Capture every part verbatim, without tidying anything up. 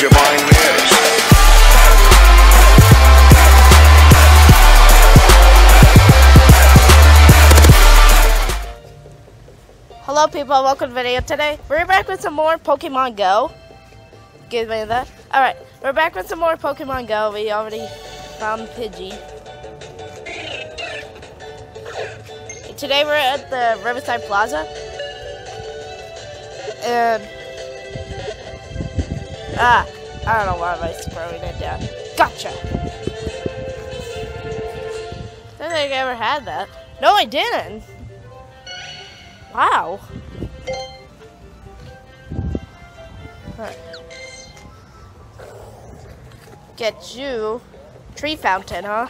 divine is. Hello people, welcome to the video. Today we're back with some more Pokemon Go. Give me that. Alright, we're back with some more Pokemon Go. We already found Pidgey. Today we're at the Riverside Plaza. And Ah, I don't know why am I throwing it down. Gotcha! I don't think I ever had that. No, I didn't. Wow. Right. Get you. Tree fountain, huh?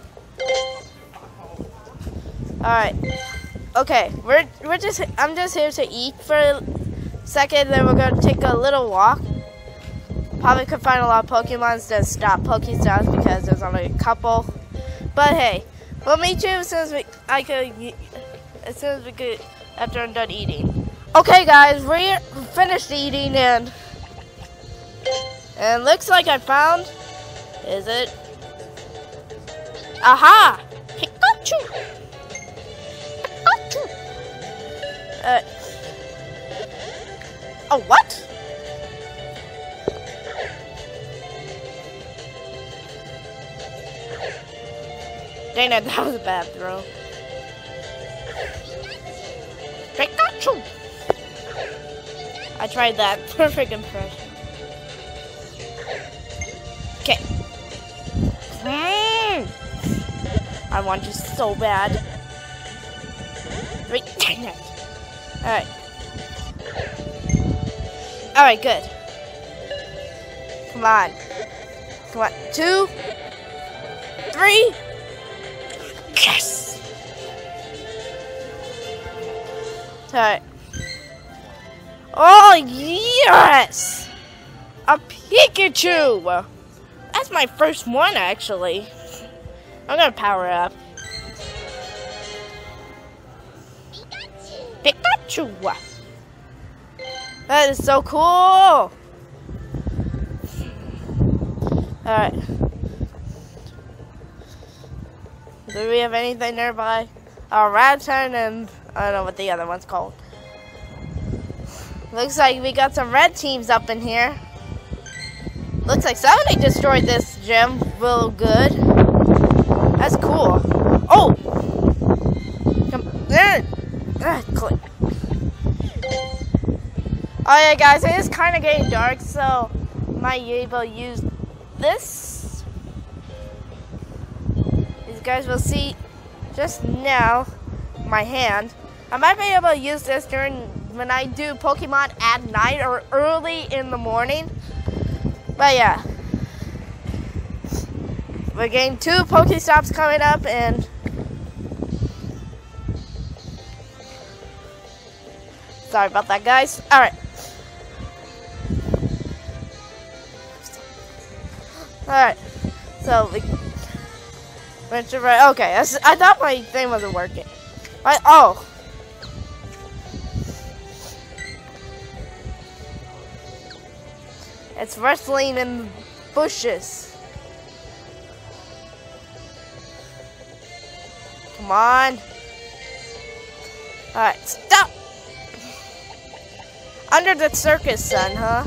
Alright. Okay, we're we're just I'm just here to eat for a second, then we're gonna take a little walk. Probably could find a lot of Pokemons that stop Pokestops because there's only a couple. But hey, we'll meet you as soon as we I could as soon as we could after I'm done eating. Okay guys, we're finished eating and and looks like I found, is it? Aha! Pikachu! Pikachu! Uh, oh, what? Dang it, that was a bad throw. Pikachu! I tried that. Perfect impression. Okay. Mm. I want you so bad. Wait, dang it. Alright. Alright, good. Come on. Come on. Two. Three. Yes! Alright. Oh, yes! A Pikachu! That's my first one, actually. I'm gonna power up. Pikachu! That is so cool! Alright. Do we have anything nearby? Oh, Rattata and I don't know what the other one's called. Looks like we got some red teams up in here. Looks like somebody destroyed this gym real good. That's cool. Oh! Come there. Ah, click. Oh yeah, guys, it is kind of getting dark, so might be able to use this. These guys will see just now my hand. I might be able to use this during when I do Pokemon at night or early in the morning. But yeah, we're getting two Pokestops coming up, and sorry about that, guys. All right, all right. So we went to right. Okay, that's, I thought my thing wasn't working. Right? Oh. It's wrestling in bushes. Come on. Alright, stop! Under the circus sun, huh?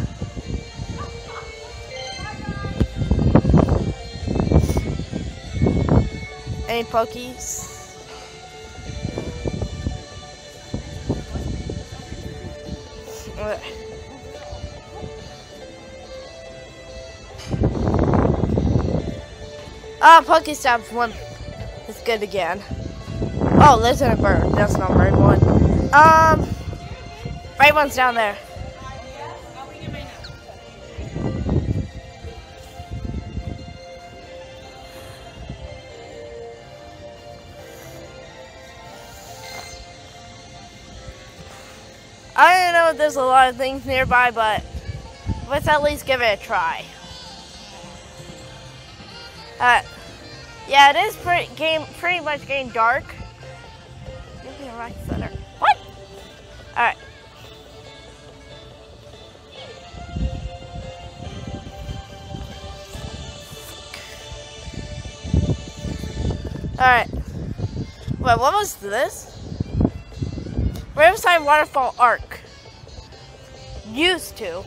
Any Pokies? Okay. Ah, Pokestops one is good again. Oh, Lieutenant Bird. That's not right one. Um, right one's down there. I don't know if there's a lot of things nearby, but let's at least give it a try. Uh, yeah, it is pretty game, pretty much getting dark. Give me a right center. What? All right. Alright. Wait, what was this? Riverside Waterfall Arc. Used to.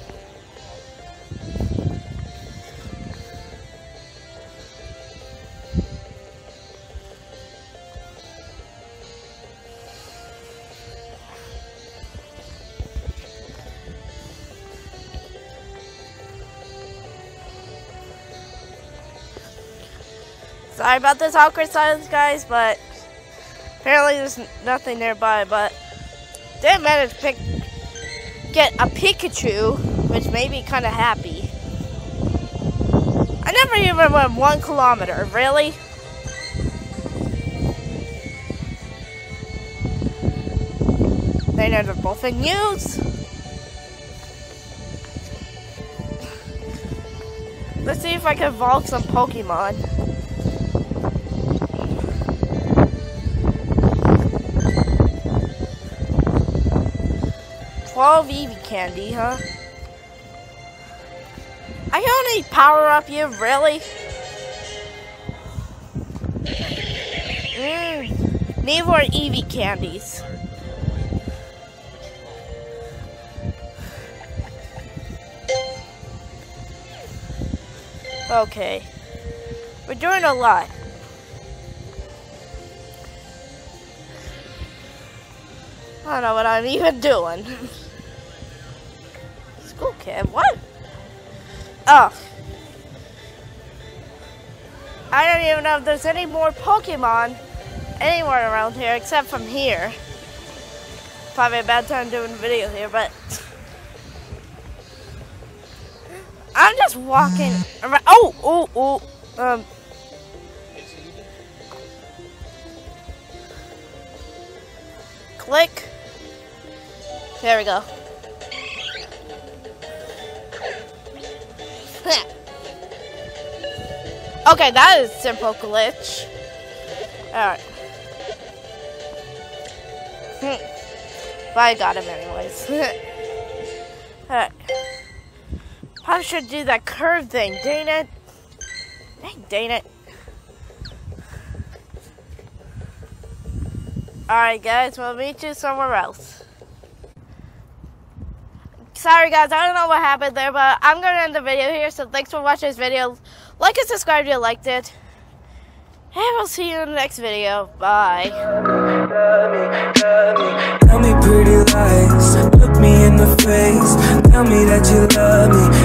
Sorry about this awkward silence, guys, but apparently there's nothing nearby, but didn't manage to pick, get a Pikachu, which made me kind of happy. I never even went one kilometer, really? They never both in use. Let's see if I can evolve some Pokemon. twelve Eevee candy, huh? I can only power up you, really? Mmm. Need more Eevee candies. Okay. We're doing a lot. I don't know what I'm even doing. School kid, what? Oh. I don't even know if there's any more Pokemon anywhere around here except from here. Probably a bad time doing a video here, but I'm just walking around. Oh, oh, oh. Um. Click. There we go. Okay, that is a simple glitch. Alright. But I got him anyways. Alright. Probably should do that curve thing, dang it. Dang, dang it. Alright guys, we'll meet you somewhere else. Sorry guys, I don't know what happened there, but I'm going to end the video here, so thanks for watching this video. Like and subscribe if you liked it. And we'll see you in the next video. Bye. Tell me pretty lies, look me in the face. Tell me that you love me.